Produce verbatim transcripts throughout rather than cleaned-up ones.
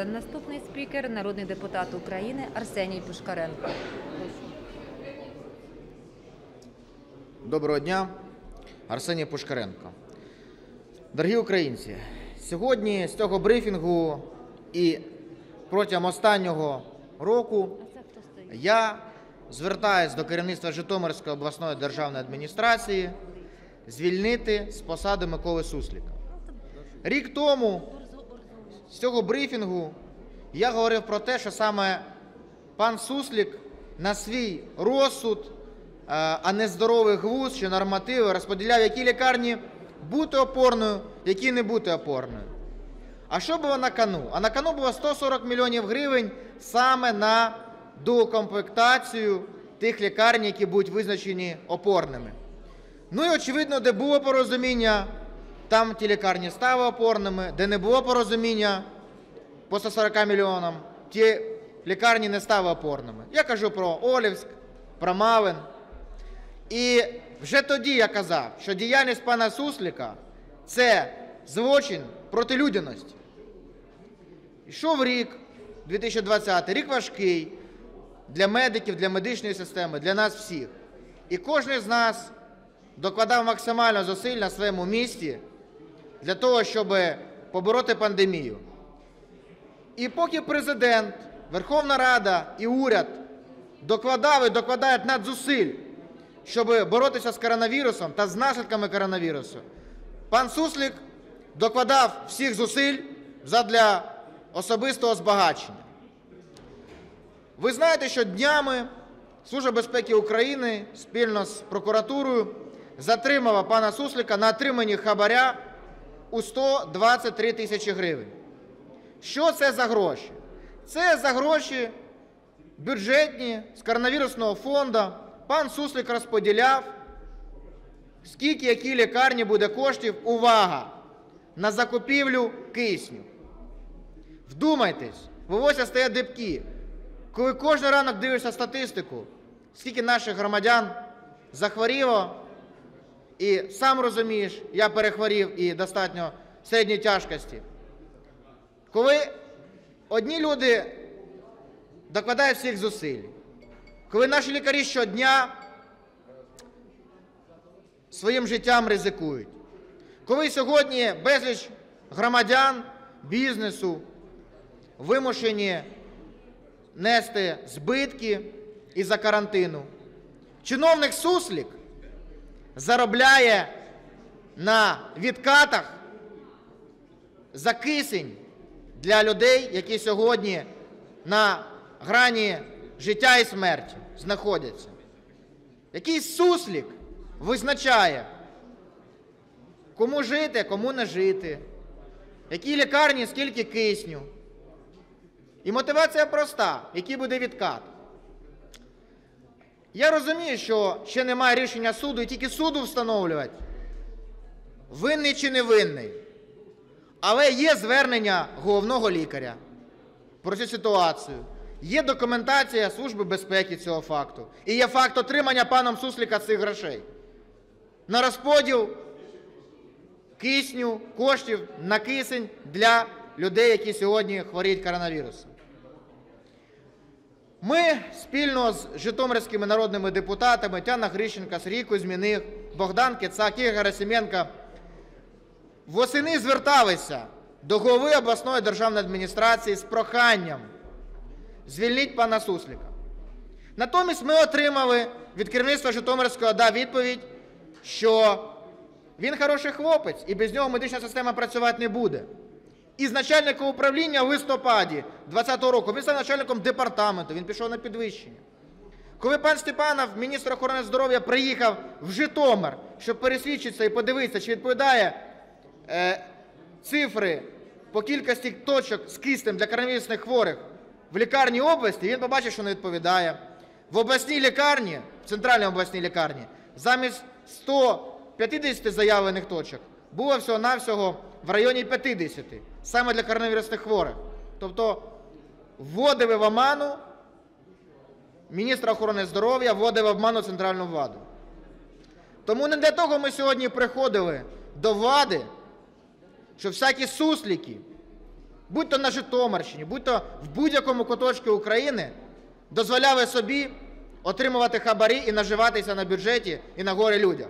Наступний спікер – народний депутат України Арсеній Пушкаренко. Доброго дня, Арсеній Пушкаренко. Дорогі українці, сьогодні з цього брифінгу і протягом останнього року я звертаюся до керівництва Житомирської обласної державної адміністрації звільнити з посади Миколи Суслика. Рік тому з цього брифінгу я говорив про те, що саме пан Суслик на свій розсуд, а не здоровий глузд чи нормативи розподіляв, які лікарні бути опорною, які не бути опорною. А що було на кону? А на кону було сто сорок мільйонів гривень саме на доукомплектацію тих лікарень, які будуть визначені опорними. Ну і очевидно, де було порозуміння, там ті лікарні стали опорними, де не було порозуміння по сто сорок мільйонам, ті лікарні не стали опорними. Я кажу про Олевськ, про Малин. І вже тоді я казав, що діяльність пана Суслика – це злочин проти людяності. Ішов рік, дві тисячі двадцятий, рік важкий для медиків, для медичної системи, для нас всіх. І кожен з нас докладав максимально зусиль на своєму місці для того, щоб побороти пандемію. І поки Президент, Верховна Рада і уряд докладали і докладають надзусиль, щоб боротися з коронавірусом та з наслідками коронавірусу, пан Суслик докладав всіх зусиль задля особистого збагачення. Ви знаєте, що днями Служба безпеки України спільно з прокуратурою затримала пана Суслика на отриманні хабаря у сто двадцять три тисячі гривень. Що це за гроші? Це за гроші бюджетні з коронавірусного фонду. Пан Суслик розподіляв, скільки якій лікарні буде коштів, увага, на закупівлю кисню. Вдумайтесь, волосся стає дибкі. Коли кожен ранок дивишся статистику, скільки наших громадян захворіло, і сам розумієш, я перехворів і достатньо середньої тяжкості. Коли одні люди докладають всіх зусиль, коли наші лікарі щодня своїм життям ризикують, коли сьогодні безліч громадян, бізнесу вимушені нести збитки із-за карантину, чиновник Суслик заробляє на відкатах за кисень для людей, які сьогодні на грані життя і смерті знаходяться. Якийсь Суслик визначає, кому жити, кому не жити, якій лікарні скільки кисню. І мотивація проста, який буде відкат. Я розумію, що ще немає рішення суду, і тільки суду встановлювати, винний чи не винний. Але є звернення головного лікаря про цю ситуацію. Є документація Служби безпеки цього факту. І є факт отримання паном Суслика цих грошей на розподіл кисню, коштів на кисень для людей, які сьогодні хворіють коронавірусом. Ми спільно з житомирськими народними депутатами Тетяна Грищенко, Сергій Кузьміних, Богдан Кицак, Ігор Герасименко восени зверталися до голови обласної державної адміністрації з проханням звільнити пана Суслика. Натомість ми отримали від керівництва Житомирської ОДА відповідь, що він хороший хлопець і без нього медична система працювати не буде. І з начальника управління в листопаді двадцятого року він став начальником департаменту, він пішов на підвищення. Коли пан Степанов, міністр охорони здоров'я, приїхав в Житомир, щоб пересвідчитися і подивитися, чи відповідає е, цифри по кількості точок з киснем для коронавірусних хворих в лікарні області, він побачив, що не відповідає. В обласній лікарні, в центральній обласній лікарні, замість ста п'ятдесяти заявлених точок було всього-навсього в районі п'ятдесяти, саме для коронавірусних хворих. Тобто вводили в оману міністра охорони здоров'я, вводили в обману центральну владу. Тому не для того ми сьогодні приходили до влади, що всякі суслики будь то на Житомирщині, будь то в будь-якому куточку України, дозволяли собі отримувати хабарі і наживатися на бюджеті і на горі людях.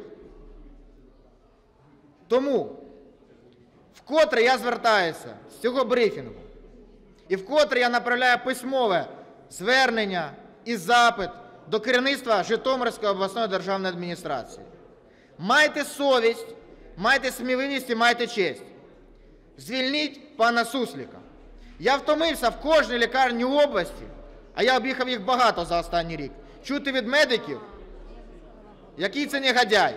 Тому вкотре я звертаюся з цього брифінгу і вкотре я направляю письмове звернення і запит до керівництва Житомирської обласної державної адміністрації. Майте совість, майте сміливість і майте честь. Звільніть пана Суслика. Я втомився в кожній лікарні області, а я об'їхав їх багато за останній рік, чути від медиків, який це негодяй.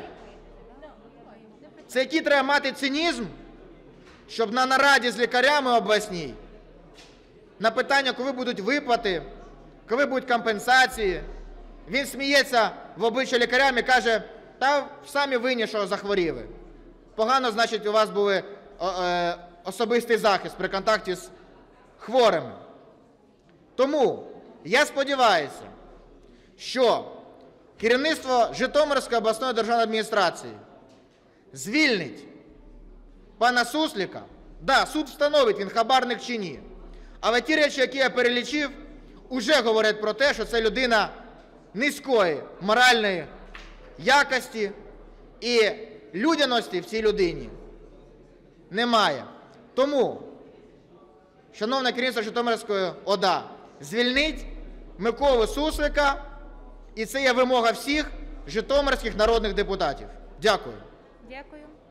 Це який треба мати цинізм, щоб на нараді з лікарями обласній, на питання, коли будуть виплати, коли будуть компенсації, він сміється в обличчя лікарям і каже, та самі винні, що захворіли. Погано, значить, у вас був е, особистий захист при контакті з хворими. Тому я сподіваюся, що керівництво Житомирської обласної державної адміністрації звільнить пана Суслика. Да, суд встановить, він хабарник чи ні. Але ті речі, які я перелічив, уже говорять про те, що це людина низької моральної якості і людяності в цій людині немає. Тому, шановне керівництво Житомирської ОДА, звільніть Миколу Суслика, і це є вимога всіх житомирських народних депутатів. Дякую. Дякую.